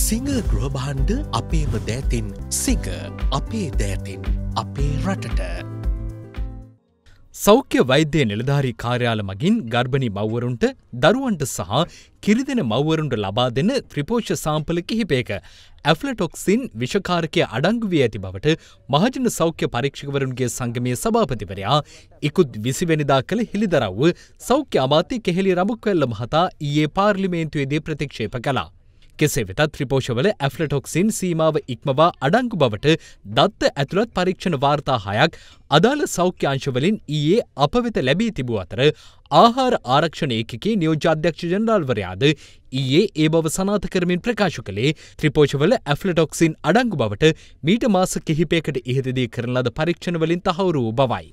සිංහ ගෘහභාණ්ඩ අපේම දෑතින් සිංහ අපේ දෑතින් අපේ රටට. සෞඛ්‍ය වෛද්‍ය නිලධාරී කාර්යාල මගින් ගර්භණී මව්වරුන්ට දරුවන්ට සහ කිරිදෙන මව්වරුන්ට ලබා දෙන ත්‍රිපෝෂ සාම්පල කිහිපයක ඇෆ්ලටොක්සින් විෂකාරකය අඩංගු වී ඇති බවට මහජන සෞඛ්‍ය පරීක්ෂකවරුන්ගේ සංගමයේ සභාපතිවරයා ඉකුත් 20 වෙනිදා කළ හෙළිදරව්ව සෞඛ්‍ය අමාත්‍ය කෙහෙලි රඹුක්වැල්ල මහතා ඊයේ පාර්ලිමේන්තුවේදී ප්‍රතික්ෂේප කළා. කෙසේ වෙතත් ත්‍රිපෝෂවල ඇෆ්ලටොක්සින් සීමාව ඉක්මවා අඩංගු බවට දත්ත ඇතුළත් පරීක්ෂණ වාර්තා 6ක් අදාළ සෞඛ්‍ය අංශවලින් ඊයේ අප වෙත ලැබී තිබූ අතර ආහාර ආරක්ෂණ ඒකකයේ නියෝජ්‍ය අධ්‍යක්ෂ ජනරාල්වරයාද ඊයේ ඒ බව සනාථ කරමින් ප්‍රකාශ කළේ ත්‍රිපෝෂවල ඇෆ්ලටොක්සින් අඩංගු බවට මීට මාස කිහිපයකට ඉහතදී කරන ලද පරීක්ෂණවලින් තහවුරු වූ බවයි.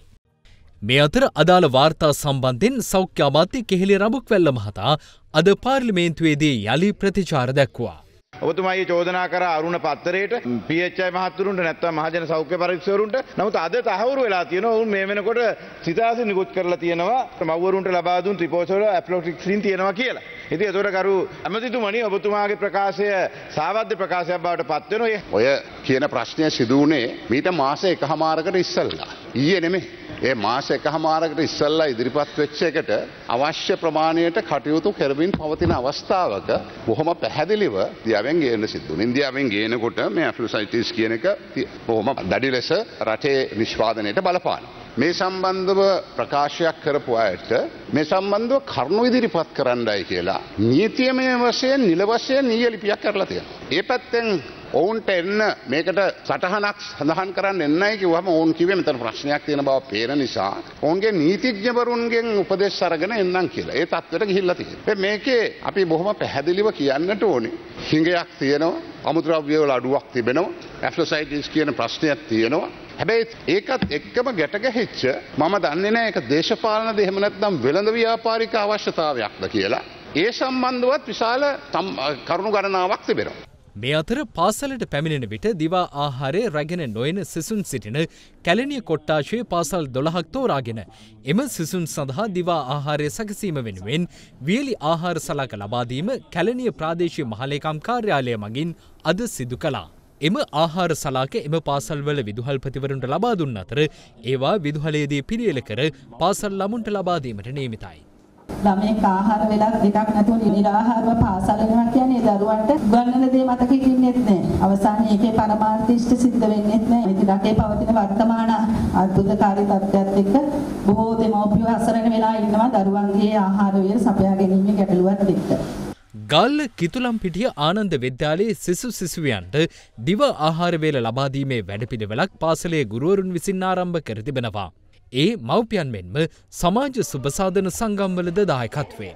මේ අතර අදාළ වාර්තා සම්බන්ධයෙන් සෞඛ්‍ය අමාත්‍ය කෙහෙලි රඹුක්වැල්ල මහතා අද පාර්ලිමේන්තුවේදී යලි ප්‍රතිචාර දැක්වුවා. ඔබතුමා ඊයේ චෝදනා කර අරුණ පත්තරේට PHI මහත්තුරුන්ට නැත්නම් මහජන සෞඛ්‍ය පරීක්ෂකවරුන්ට නමුත් අද තහවුරු වෙලා තියෙනවා උන් මේ වෙනකොට සිතාසි නිකුත් කරලා තියෙනවා මව්වරුන්ට ලබා දුන් ත්‍රිපෝෂවල ඇෆ්ලොක්සින් තියෙනවා කියලා. ඉතින් ඒතකොට කරු ඇමතිතුමනි ඔබතුමාගේ ප්‍රකාශය සාවද්‍ය ප්‍රකාශයක් බවට පත් වෙනවා. ඔය කියන ප්‍රශ්නය සිදු වුණේ මීට මාස එකහමාරකට ඉස්සෙල්ලා. ඊයේ නෙමෙයි. ඒ මාස එකහමාරකට ඉස්සෙල්ලා ඉදිරිපත් වෙච්ච එකට අවශ්‍ය ප්‍රමාණයට කටයුතු කරමින් පවතින අවස්ථාවක බොහොම පැහැදිලිව ඉන්දියාවෙන් ගේන්න සිද්ධ වුණා. ඉන්දියාවෙන් ගේනකොට මේ ඇෆ්ලොසයිටිස් කියන එක බොහොම දැඩි ලෙස රටේ නිෂ්පාදනයට බලපානවා. මේ සම්බන්ධව ප්‍රකාශයක් කරපු අයට මේ සම්බන්ධව කරුණු ඉදිරිපත් කරන්නයි කියලා නීතියමය වශයෙන් නිල වශයෙන් නීය ලිපියක් කරලා තියෙනවා. ඒ පැත්තෙන් ඔවුන්ට එන්න මේකට සටහනක් සඳහන් කරන්න එන්නයි කිව්වම ඔවුන් කිව්වේ මෙතන ප්‍රශ්නයක් තියෙන බව පේන නිසා ඔවුන්ගේ නීතිඥවරුන්ගෙන් උපදෙස් අරගෙන එන්නම් කියලා. ඒ තත්ත්වයට ගිහිල්ලා තියෙනවා. මේකේ අපි බොහොම පැහැදිලිව කියන්නට ඕනේ. හිඟයක් තියෙනවා, අමුද්‍රව්‍ය වල අඩුවක් තිබෙනවා, ඇෆ්ලොසයිටිස් කියන ප්‍රශ්නයක් තියෙනවා. හැබැයි ඒකත් එක්කම ගැට ගැහිච්ච මම දන්නේ නැහැ ඒක දේශපාලනද එහෙම නැත්නම් වෙළඳ ව්‍යාපාරික අවශ්‍යතාවයක්ද කියලා. ඒ සම්බන්ධවත් විශාල කරුණු ගණනාවක් තිබෙනවා. මේ අතර පාසලට පැමිණෙන විට දිවා ආහාරය රැගෙන නොයන සිසුන් සිටින කැලණිය කොට්ටාශයේ පාසල් 12ක් තෝරාගෙන එම සිසුන් සඳහා දිවා ආහාරය සැකසීම වෙනුවෙන් වියලි ආහාර සලක ලබා දීම කැලණිය ප්‍රාදේශීය මහලේකම් කාර්යාලය මගින් අද සිදු කළා. එම ආහාර සලාක එම පාසල්වල විදුහල්පතිවරුන්ට ලබා දුන් අතර ඒවා විදුහලේදී පිළියෙල කර පාසල් ළමුන්ට ලබා දීමට නියමිතයි. ළමයෙක් ආහාර වෙලක් දෙකක් නැතුව නිරාහාරව පාසල යනවා කියන්නේ දරුවන්ට උගන්වන දේ මතක හිටින්නෙත් නැහැ. අවසානයේ ඒකේ පරමාර්ථ ඉෂ්ට සිද්ධ වෙන්නෙත් නැහැ. ඉතින් රටේ පවතින වර්තමාන අద్භූතකාරී තත්ත්වයක් එක්ක බොහෝ දෙමව්පියෝ අසරණ වෙලා ඉන්නවා දරුවන්ගේ ආහාර වේල සපයා ගැනීමේ ගැටලුවත් එක්ක. ගල්ල කිතුලම්පිටිය ආනන්ද විද්‍යාලයේ සිසුවියන්ට දිව ආහාර වේල ලබා දීමේ වැඩපිළිවෙලක් පාසලේ ගුරුවරුන් විසින් ආරම්භ කර තිබෙනවා. ඒ මව්පියන් මෙන්ම සමාජ සුබසාධන සංගම්වලද දායකත්වයෙන්.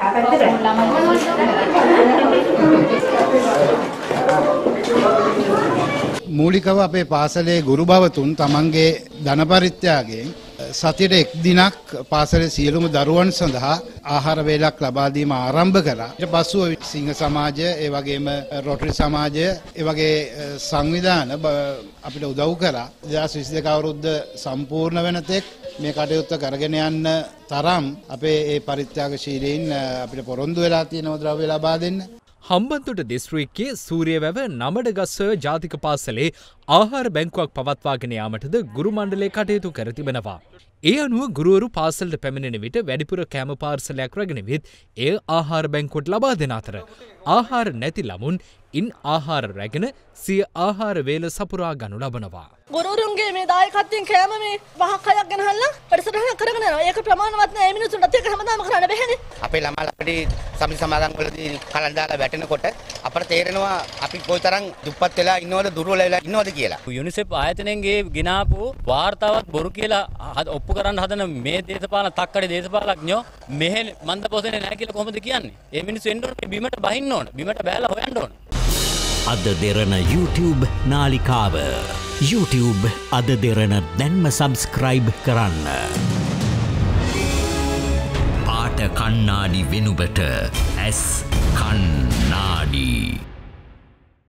මූලිකව අපේ පාසලේ ගුරු භවතුන් තමන්ගේ ධන පරිත්‍යාගයෙන් සතියට එක් දිනක් පාසලේ සියලුම දරුවන් සඳහා ආහාර වේලක් ලබා දීම ආරම්භ කළා. ඊට පස්සෙ සිංහ සමාජය, ඒ වගේම රොටරි සමාජය, ඒ වගේ සංවිධාන අපිට උදව් කරා. 2022 අවුරුද්ද සම්පූර්ණ වෙන තෙක් මේ කටයුත්ත කරගෙන යන්න තරම් අපේ ඒ පරිත්‍යාගශීලීන් අපිට පොරොන්දු වෙලා තියෙනවා ද්‍රව්‍ය ලබා දෙන්න. හම්බන්තොට දිස්ත්‍රික්කයේ සූරියවැව නමඩගස්සොය ජාතික පාසලේ ආහාර බැංකුවක් පවත්වාගෙන යාමටද ගුරු මණ්ඩලය කටයුතු කර තිබෙනවා. ඒ අනුව ගුරුවරු පාසලට පැමිණෙන විට වැඩිපුර කෑම පාර්සලයක් රැගෙන විත් එය ආහාර බැංකුවට ලබා දෙන අතර ආහාර නැති ළමුන් ඉන් ආහාර රැගෙන සිය ආහාර වේල සපුරා ගනු ලබනවා. ගුරුවරුන්ගේ මේ දායකත්වයෙන් කෑම මේ පහක් හයක් ගෙනහල්ලා වැඩසටහන කරගෙන යනවා. ඒක ප්‍රමාණවත් නෑ. මේ මිනිස්සුන්ට ඒක හැමදාම කරන්න බැහැනේ. අපේ ළමයි අපිට සමිති සමාගම් වලදී කලන් දාලා වැටෙනකොට අපට තේරෙනවා අපි කොයිතරම් දුප්පත් වෙලා ඉන්නවද දුර්වල වෙලා ඉන්නවද කියලා. යුනිසෙෆ් ආයතනයේ ගෙනාපු වාර්තාවත් බොරු කියලා ඔප්පු කරන්න හදන මේ දේශපාලන තක්කඩේ දේශපාලඥයෝ මෙහෙ මන්දපොසනේ නැහැ කියලා කොහොමද කියන්නේ? ඒ මිනිස්සු එන්න ඕනේ බිමට බහින්න ඕනේ. බිමට බෑලා හොයන්න ඕනේ. අද දෙරණ YouTube නාලිකාව YouTube අද දෙරණ දැන්ම සබස්ක්‍රයිබ් කරන්න. පාට කන්නාඩි වෙනුබට ඇස් කන්නාඩි